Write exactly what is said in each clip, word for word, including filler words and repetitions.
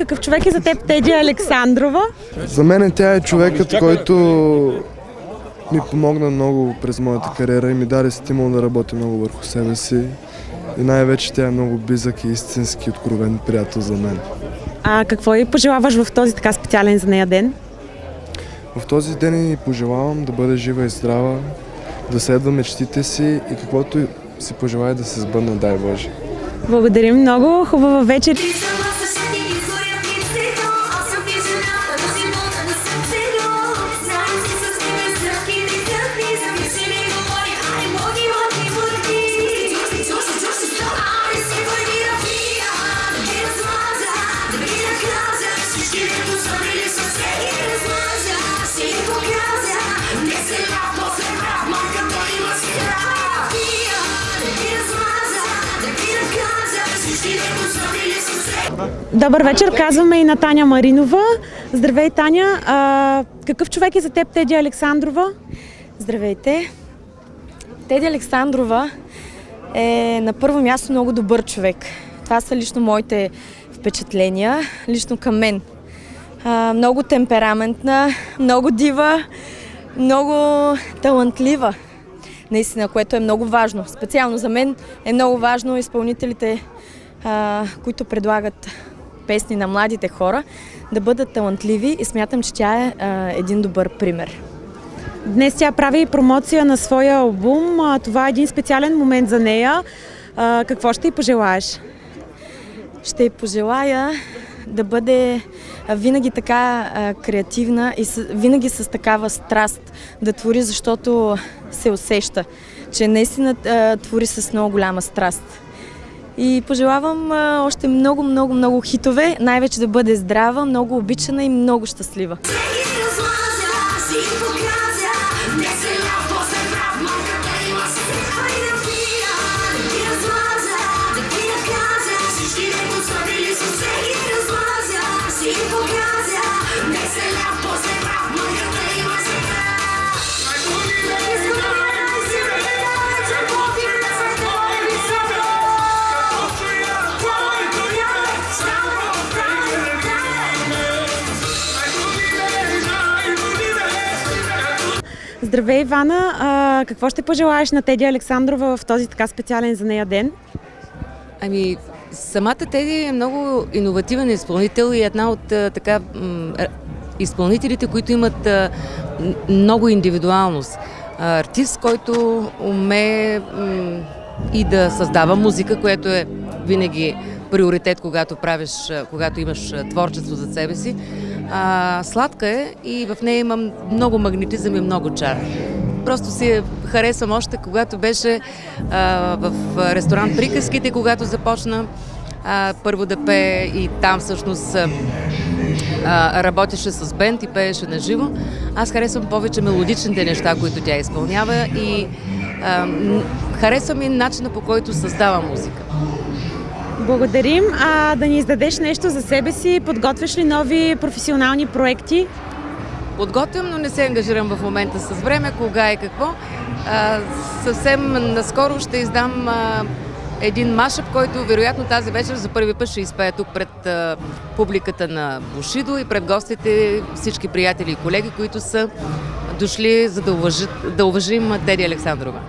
какъв човек е за теб Теди Александрова? За мен тя е човекът, който ми помогна много през моята кариера и ми даде стимул да работя много върху себе си. И най-вече тя е много близък и истински откровен приятел за мен. А какво и пожелаваш в този така специален за нея ден? В този ден и пожелавам да бъде жива и здрава, да следва мечтите си и каквото си пожелая да се сбъдне, дай Боже. Благодарим много, хубава вечер! Добър вечер, казваме и на Таня Маринова. Здравей, Таня. А, какъв човек е за теб Теди Александрова? Здравейте. Теди Александрова е на първо място много добър човек. Това са лично моите впечатления, лично към мен. А, много темпераментна, много дива, много талантлива. Наистина, което е много важно. Специално за мен е много важно изпълнителите, а, които предлагат песни на младите хора, да бъдат талантливи и смятам, че тя е а, един добър пример. Днес тя прави промоция на своя албум. А, това е един специален момент за нея. А, какво ще й пожелаеш? Ще й пожелая да бъде винаги така а, креативна и с, винаги с такава страст да твори, защото се усеща, че наистина а, твори с много голяма страст. И пожелавам а, още много, много, много хитове, най-вече да бъде здрава, много обичана и много щастлива. Здравей, Ивана! А, какво ще пожелаеш на Теди Александрова в този така специален за нея ден? Ами, самата Теди е много иновативен изпълнител и една от а, така м, изпълнителите, които имат а, много индивидуалност. А, артист, който умее м, и да създава музика, което е винаги приоритет, когато правиш, когато имаш творчество за себе си. А, сладка е и в нея има много магнетизъм и много чар. Просто си я харесвам още, когато беше а, в ресторант Приказките, когато започна а, първо да пее и там всъщност а, работеше с бенд и пееше на живо. Аз харесвам повече мелодичните неща, които тя изпълнява и а, харесвам и начина, по който създава музика. Благодарим. А да ни издадеш нещо за себе си? Подготвяш ли нови професионални проекти? Подготвям, но не се ангажирам в момента с време, кога и какво. А, съвсем наскоро ще издам а, един машъп, който вероятно тази вечер за първи път ще изпея тук пред а, публиката на Бушидо и пред гостите, всички приятели и колеги, които са дошли за да, уважат, да уважим Теди Александрова.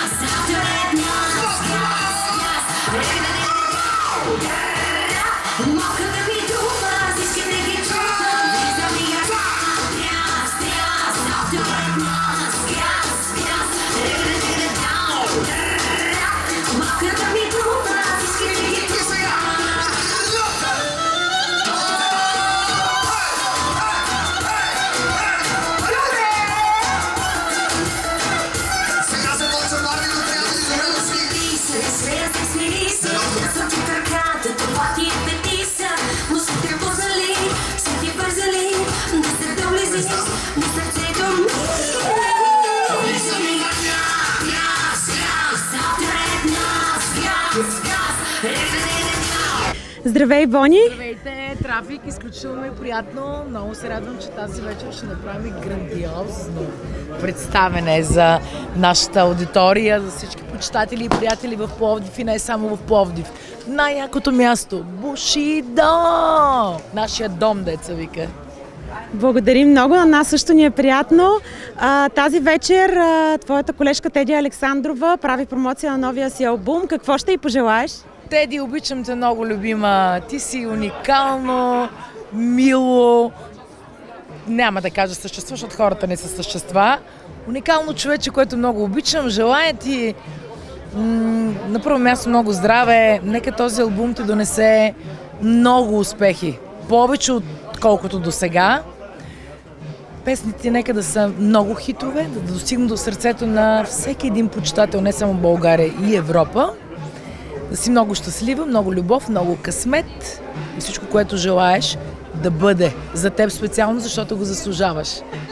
Здравей, Бони! Здравейте, Трафик, изключително е приятно. Много се радвам, че тази вечер ще направим грандиозно представяне за нашата аудитория, за всички почитатели и приятели в Пловдив и не само в Пловдив. Най-якото място – Бушидо! Нашия дом, деца вика. Благодарим много, на нас също ни е приятно. А, тази вечер а, твоята колежка Теди Александрова прави промоция на новия си албум. Какво ще й пожелаеш? Теди, обичам те много, любима. Ти си уникално, мило, няма да кажа същество, защото хората не са същества. Уникално човече, което много обичам. Желая ти м- на първо място много здраве. Нека този албум ти донесе много успехи. Повече отколкото до сега. Песните нека да са много хитове, да достигнат до сърцето на всеки един почитател, не само България и Европа. Да си много щастлива, много любов, много късмет и всичко, което желаеш да бъде за теб специално, защото го заслужаваш.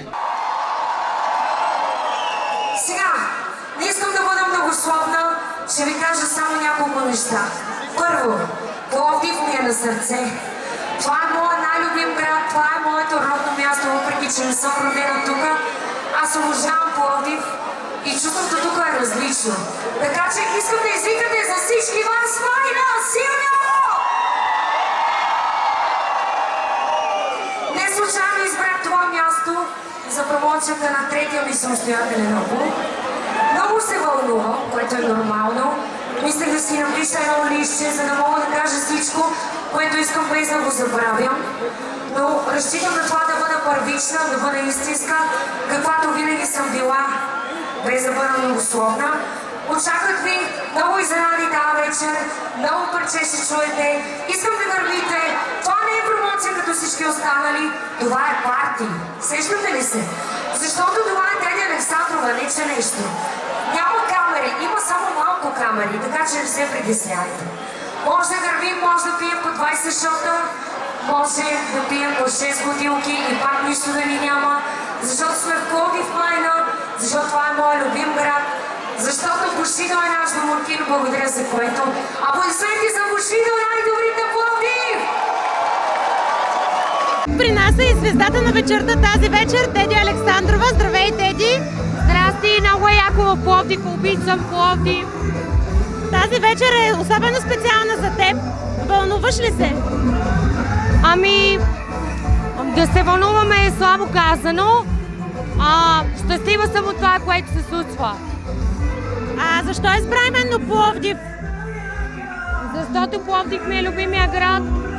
Сега, не искам да бъда многословна, ще ви кажа само няколко неща. Първо, Пловдив ми е на сърце. Това е моят най-любим град, това е моето родно място, въпреки че не съм родена тук. Аз обожавам Пловдив и чувството тук е различно. Така че искам да извикате за всички вас Майна Силно! Не случайно избрах това място за промоцията на третия ми самостоятелен албум. Много се вълнувам, което е нормално. Мислех да си напиша едно листче, за да мога да кажа всичко, което искам без да го забравям. Но разчитам на това да бъда първична, да бъда истинска, каквато винаги съм била, без да бъда многословна. Очаквах ви много изненади тази вечер, много парче ще чуете. Искам да гърмите. Това не е промоция като всички останали, това е парти. Сещате ли се? Защото това е Теди Александрова, не че нещо. Няма камери, има само малко камери, така че не се притеснявайте. Може да гърмим, може да пием по двайсет шота, може да пием по шест бутилки и пак нищо да ни няма, защото сме в Пловдив, Майна, защото това е моят любим град, защото Бушидо е наш домакин, благодаря за което. Аплодисменти за Бушидо, най-добрите Пловдив! При нас е и звездата на вечерта тази вечер, Теди Александрова. Здравей, Теди! Здрасти, много е яко в Пловдив, обичам Пловдив. Тази вечер е особено специална за теб. Вълнуваш ли се? Ами, да се вълнуваме е слабо казано. А, щастлива съм от това, което се случва. А защо избра именно Пловдив? Защото Пловдив ми е любимия град.